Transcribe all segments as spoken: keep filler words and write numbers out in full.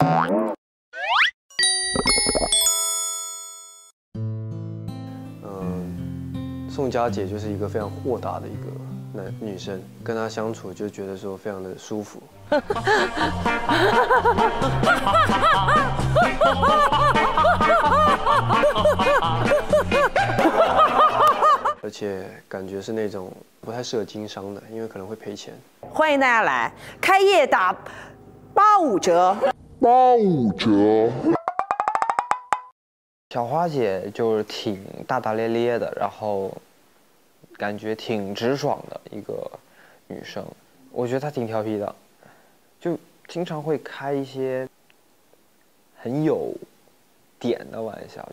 嗯，宋佳姐就是一个非常豁达的一个男女生，跟她相处就觉得说非常的舒服。而且感觉是那种不太适合经商的，因为可能会赔钱。 欢迎大家来，开业打八五折， 八五折。 小花姐就是挺大大咧咧的，然后感觉挺直爽的一个女生。我觉得她挺调皮的，就经常会开一些很有点的玩笑。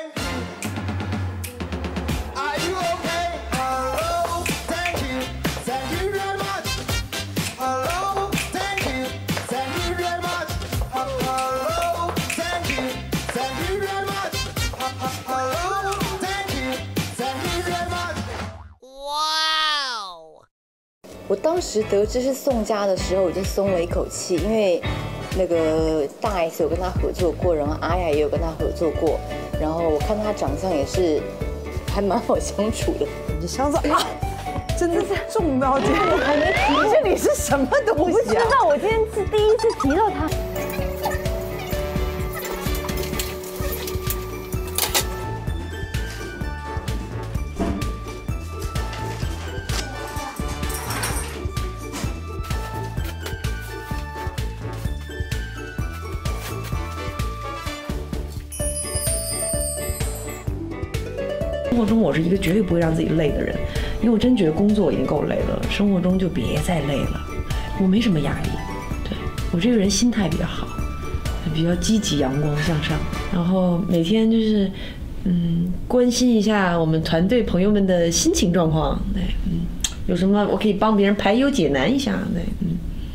我当时得知是宋佳的时候，我就松了一口气，因为那个大 S 有跟他合作过，然后阿雅也有跟他合作过，然后我看他长相也是还蛮好相处的。 你想想啊，真的是重到这个，还没提，这里是什么东西、啊？ 我不知道，我今天是第一次提到他。 生活中我是一个绝对不会让自己累的人，因为我真觉得工作已经够累了，生活中就别再累了。我没什么压力，对我这个人心态比较好，比较积极、阳光向上，然后每天就是嗯关心一下我们团队朋友们的心情状况，对，嗯，有什么我可以帮别人排忧解难一下，对，嗯。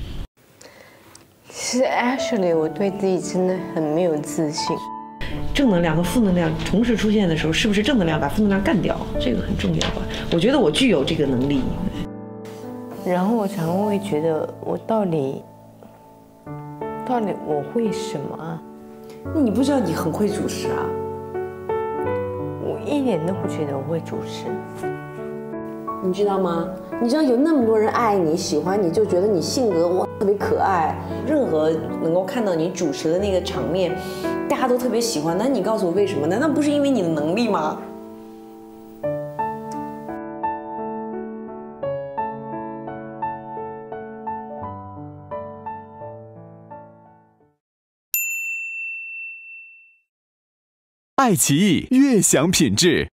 其实 actually 我对自己真的很没有自信。 正能量和负能量同时出现的时候，是不是正能量把负能量干掉？这个很重要吧？我觉得我具有这个能力。 然后我常会觉得，我到底，到底我会什么啊？ 你不知道你很会主持啊？ 我一点都不觉得我会主持。 你知道吗？你知道有那么多人爱你、喜欢你，就觉得你性格哇特别可爱。任何能够看到你主持的那个场面，大家都特别喜欢。那你告诉我为什么？难道不是因为你的能力吗？ 爱奇艺悦享品质。